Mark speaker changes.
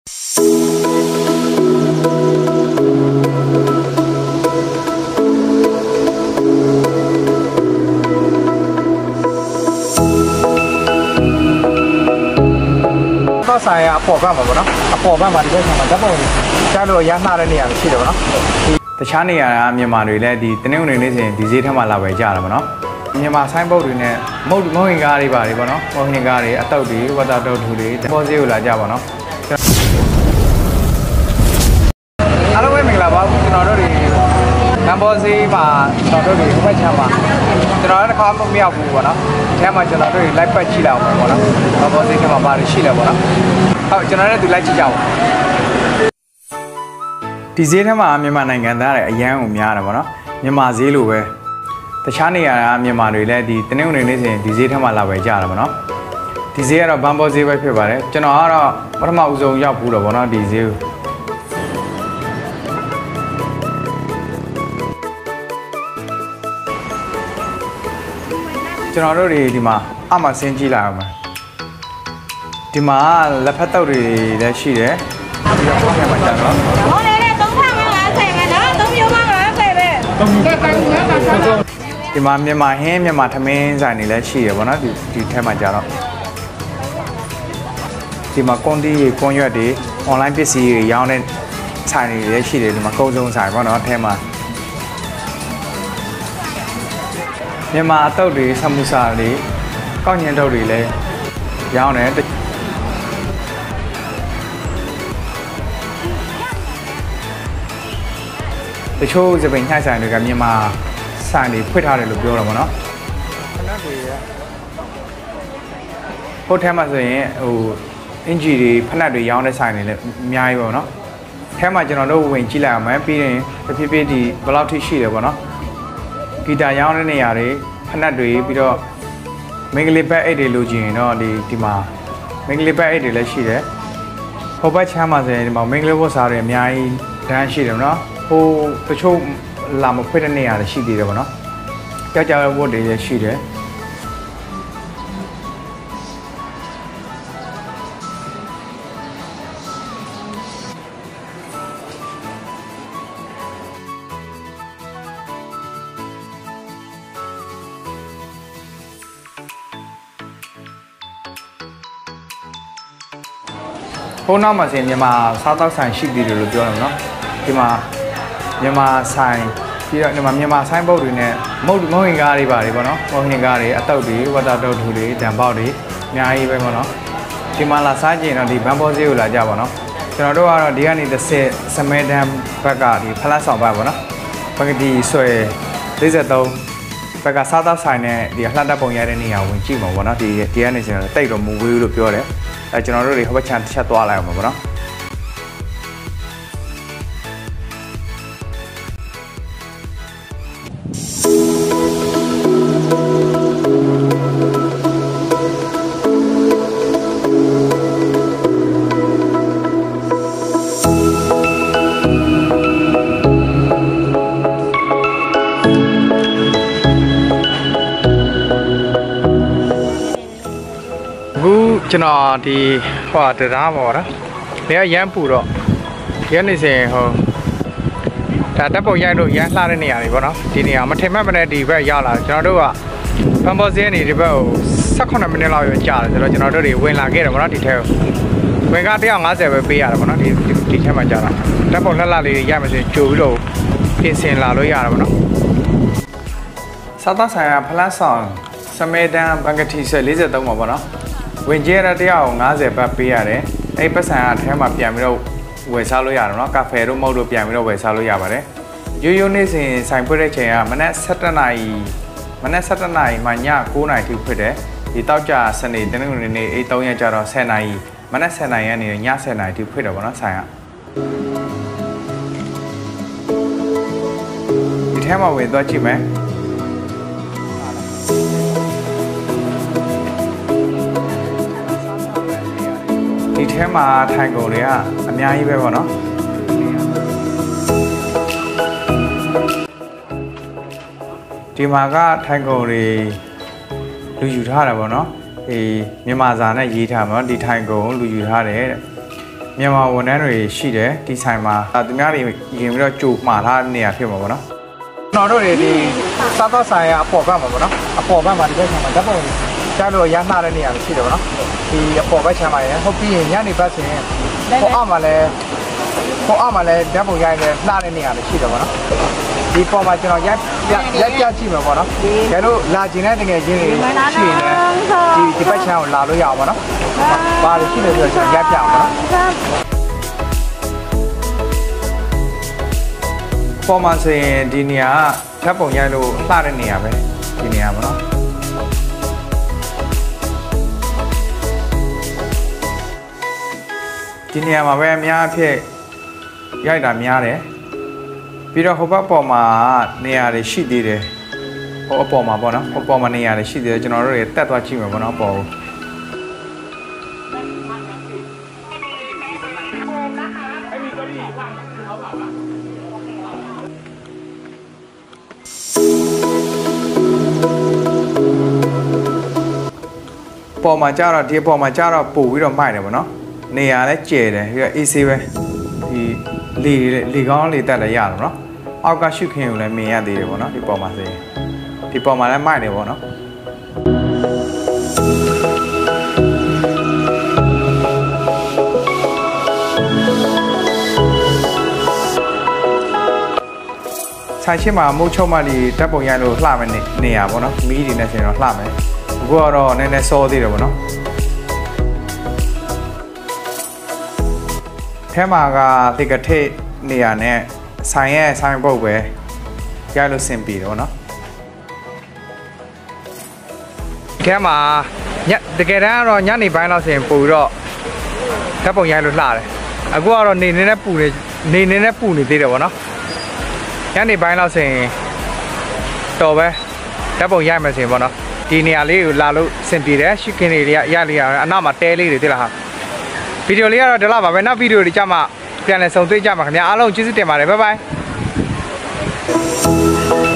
Speaker 1: ก็ใส่ปอกบ้างหมดเนาะปอกบ้างมาดีกว่ามันจะบอกจะรู้ยันหน้าเนี่ยชิดเนาะแต่ชาเนี่ยมีมาดูแลดีแต่เนี่ยนี่สิดีเจทำมาลาไปจ้าแล้วเนาะมีมาไซน์บอร์ดเนี่ยมหิงการีบารีเนาะมหิงการีอัตตุดีวัตถุดูดีพอเสียลาจ้าเนาะอะไรไม่มีละบ้างကျွန်တော်တို့နံပါတ်စီမှာကျွန်တော်တို့ဒီဘက်ချမ်းမှာကျွန်တော်တို့တစ်ခါမမြောက်ဘူးပေါ့နော်အဲမှာကျွန်တော်တို့လိုက်ပတ်ကြည့်လိုက်အောင်ပေါ့နော်နံပါတ်စီကမှာပါတယ်ရှိတယ်ပေါ့နော်ဟုတ်ကျွန်တော်တို့ဒီလိုက်ကြည့်ကြအောင်ဒီဈေးထဲမှာမြန်မာနိုင်ငံသားတွေအရန်ကိုများတယ်ပေါ့နော်မြန်မာဈေးလိုပဲတခြားနေရာကမြန်မာတွေလည်းဒီတနင်္ဂနွေနေ့စဉ်ဒီဈေးထဲမှာလာပဲကြတာပေါ့နော်ဒီဈေးကတော့ဘန်ဘောဈေးပဲဖြစ်ပါတယ်ကျွန်တော်ကတော့ပထမဦးဆုံးရောက်ဘူးတော့ပေါ့နော်ဒီဈေးကျွန်တော်တို့ဒီမှာအမှဆင်းကြည့်လိုက်အောင်ဒီမှာလက်ဖက်တုပ်တွေလည်းရှိတယ်ပြီးတော့ဟုတ်ကဲ့ပါကြာတော့ဟောလေ3550ပဲနော်3မျိုးမှ50ပဲဒီမှာမြန်မာဟင်းမြန်မာထမင်းဆိုင်တွေလည်းရှိတယ်ဗောနော်ဒီထဲမှာကြာတော့ဒီမှာကွန်တီကွန်ရွက်တွေ online ပစ္စည်းတွေရောင်းတဲ့ဆိုင်တွေလည်းရှိတယ်ဒီမှာကုန်းစုံဆိုင်ဗောနော်အဲထဲမှာမြန်မာအတုပ်တွေဆမ်မူစာတွေကောက်ညင်တုပ်တွေလည်းရောင်းတယ်တချို့စပိန်ညှိုက်ဆိုင်တွေကမြန်မာဆိုင်တွေဖွင့်ထားတယ်လို့ပြောတော့ဗောနော်ခဏတွေဟိုထဲမှာဆိုရင်ဟိုအင်ဂျီတွေဖနက်တွေရောင်းတဲ့ဆိုင်တွေလည်းအများကြီးဗောနော်ထဲမှာကျွန်တော်တို့ဝင်ကြည့်လိုက်အောင်မယ်ပြီးရင်တဖြည်းဖြည်းဒီဘယ်လောက်ထိရှိတယ်ဗောနော်ဂီတာရောင်းတဲ့နေရာတွေဖနက်တွေပြီးတော့မင်္ဂလိပတ်အိတ်တွေလိုချင်ရင်တော့ဒီမှာမင်္ဂလိပတ်အိတ်တွေလည်းရှိတယ်ဟိုဘက်ချမ်းမှာဆိုရင်ဒီမှာမင်္ဂလိဝတ်စားတွေအများကြီးတန်းရှိတယ်နော်ဟိုတချို့လာမဖွင့်တဲ့နေရာတွေရှိသေးတယ်ဗောနော်ကြောက်ကြောက်ဝတ်တွေလည်းရှိတယ်ဟိုနောက်မှာဆိုရင်မြန်မာစားတောက်ဆိုင်ရှိသေးတယ်လို့ပြောတယ်နော်ဒီမှာမြန်မာဆိုင်ပြီးတော့ဒီမှာမြန်မာဆိုင်ဘုတ်တွေနဲ့မုံဟင်ကားတွေပါတယ်ပေါ့နော်မုံဟင်ကားတွေအတုပ်တွေဝတ္တတုပ်ထူတွေတံပေါက်တွေအများကြီးပဲပေါ့နော်ဒီမှာလာစားကြည့်ရင်တော့ဒီဘန်ဘောဈေးကိုလာကြပါတော့ကျွန်တော်တို့ကတော့ဒီကနေ30စမဲတန်းဘက်ကဒီဖလက်ဆောင်ဘက်ပေါ့နော်ဘက်ကဒီဆွဲ43ဘက်ကစားတောက်ဆိုင်နဲ့ဒီအလှတက်ပုံရတဲ့နေရာဝင်ကြည့်မှာပေါ့နော်ဒီကနေဆိုတော့တိတ်တော့မူဝေးလို့ပြောတယ်ကျွန်တော်တို့တွေဟိုဘက်ချမ်းတစ်ချက်သွားလိုက်အောင်ပါနော်ကျွန်တော်ဒီဟိုတရားပေါ့နော်နေရမ်းပူတော့ရမ်းနေစဉ်ဟိုဒါတက်ပုံရိုက်လို့ရမ်းလှတဲ့နေရာတွေပေါ့နော်ဒီနေရာမထင်မှတ်မနဲ့ဒီဘက်ရောက်လာကျွန်တော်တို့ကဘန်ဘောဈေးနေဒီဘက်ကို18မိနစ်လောက်ကြာတယ်ဆိုတော့ကျွန်တော်တို့တွေဝင်လာခဲ့တယ်ပေါ့နော်ဒီထဲကိုဝင်က150ပဲပေးရတယ်ပေါ့နော်ဒီထဲမှာကြာတာတက်ပုံလှလှလေးရမယ်ဆိုရင်ကြိုပြီးတော့ပြင်ဆင်လာလို့ရတယ်ပေါ့နော်စားသားဆိုင်ကဖလတ်ဆောင်စမဲတန်းဘန်ကတိဆက်43ပါပေါ့နော်ဝင်ကျဲရတဲ့150ဘတ်ပေးရတယ်အဲ့ပတ်စံအထဲမှာပြန်ပြီးတော့ဝယ်စားလို့ရတယ်နော်ကာဖေတို့မဟုတ်လို့ပြန်ပြီးတော့ဝယ်စားလို့ရပါတယ်ရိုးရိုးနေ့စဉ်ဆိုင်ဖွင့်တဲ့ချိန်ကမနက်7:00နာရီမှည9:00နာရီထိဖွင့်တယ်ဒီတောက်ကြစနေတနင်္ဂနွေနေ့3ရက်ကြာတော့10:00နာရီမနက်10:00နာရီကနေည10:00နာရီထိဖွင့်တယ်ပေါ့နော်ဆိုင်ကဒီထဲမှာဝင်သွားကြည့်မယ်ဒီထဲမှာထိုင်ကုန်တွေကအများကြီးပဲပေါ့နော်ဒီမှာကထိုင်ကုန်တွေလူယူထားတာပေါ့နော်မြန်မာစာနဲ့ရေးထားမှာဒီထိုင်ကုန်လူယူထားတယ်တဲ့မြန်မာဝန်ထမ်းတွေရှိတယ်ဒီဆိုင်မှာသူများတွေရင်ပြီးတော့ကြိုမှားထားတဲ့နေရာဖြစ်မှာပေါ့နော်ကျွန်တော်တို့တွေဒီစားတော့ဆိုင်ကအပေါ်ဘက်မှာပေါ့နော်အပေါ်ဘက်မှာဒီဘက်မှာဓာတ်ပုံကြားလို့ရမ်းလာတဲ့နေရာတွေရှိတယ်ပေါ့နော်ဒီအပေါ်ဘက်ခြမ်းမှာရဟုတ်ပြီးရင်ညနေဘက်ဆိုရင်ပေါ်အောက်မှာလည်းဓာတ်ပုံရိုက်နေလှတဲ့နေရာတွေရှိတယ်ပေါ့နော်ဒီပေါ်မှာကျွန်တော်ရက်ပြကြည့်မှာပေါ့နော်ကျန်တို့လာကျင်တဲ့တကယ်ချင်းတွေရှိနေဒီဘက်ခြမ်းကိုလာလို့ရအောင်ပေါ့နော်ဘာလို့ရှိနေဆိုတော့ကျွန်တော်ရက်ပြအောင်ပေါ့နော်ပေါ်မှာဆိုရင်ဒီနေရာကဓာတ်ပုံရိုက်လို့လှတဲ့နေရာပဲဒီနေရာပေါ့နော်ဒီနေရာမှာပဲအများအဖြစ်ရိုက်တာများတယ်ပြီးတော့ဟိုဘက်ပေါ်မှာနေရာတွေရှိသေးတယ်ဟိုအပေါ်မှာပေါ့နော်ဟိုပေါ်မှာနေရာတွေရှိသေးတယ်ကျွန်တော်တို့တွေတက်သွားကြည့်မှာပေါ့နော်ပေါ်ပေါ်မှာကြတော့ဒီပေါ်မှာကြတော့ပို့ပြီးတော့မိုက်တယ်ပေါ့နော်နေရာလည်းကျယ်တယ်ပြီးတော့ AC ပဲဒီလေကောင်းလေတက်လည်းရတယ်နော်အောက်ကရှုခင်းကိုလည်းမြင်ရသေးတယ်ပေါ့နော်ဒီပေါ်မှာဆိုရင်ဒီပေါ်မှာလည်းမိုက်တယ်ပေါ့နော်ဆိုင်ရှိမှာမုတ်ချုံမှဒီဓာတ်ပုံရိုက်လို့လှမယ်နေရပေါ့နော်မီးတွေနဲ့ဆိုရင်တော့လှမယ်အခုကတော့နည်းနည်းစောသေးတယ်ပေါ့နော်ထဲမှာကဒီကထိတ်နေရာနဲ့ဆိုင်ပုတ်ပဲရိုက်လို့ဆင်ပြေတယ်ပေါ့နော်ထဲမှာတကယ်တမ်းကတော့ညနေပိုင်းလောက်ဆိုရင်ပို့ပြီးတော့ဓာတ်ပုံရိုက်လို့လှတယ်အခုကတော့နေနေနဲ့ပူနေသေးတယ်ပေါ့နော်ညနေပိုင်းလောက်ဆိုရင်တော်ပဲဓာတ်ပုံရိုက်မယ်ဆိုရင်ပေါ့နော်ဒီနေရာလေးကိုလာလို့ဆင်ပြေတယ်ရှုခင်းလေးတွေကရလေးရအနောက်မှာတဲလေးတွေသိလားဟာဗီဒီယိုလေးကတော့ဒီလောက်ပါပဲနောက်ဗီဒီယိုတွေကြမှာပြန်လည်ဆုံတွေ့ကြမှာခင်ဗျာအားလုံးကျေးဇူးတင်ပါတယ်ဘိုင်ဘိုင်